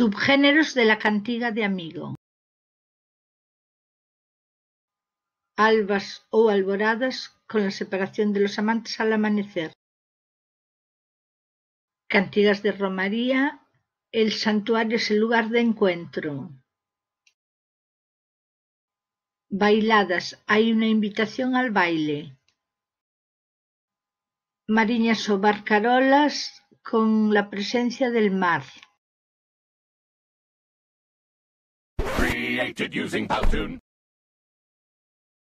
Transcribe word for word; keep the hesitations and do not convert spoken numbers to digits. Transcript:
Subgéneros de la cantiga de amigo. Albas ou alboradas con la separación de los amantes al amanecer. Cantigas de romaría, el santuario es el lugar de encuentro. Bailadas, hay una invitación al baile. Mariñas o barcarolas con la presencia del mar. Created using Powtoon.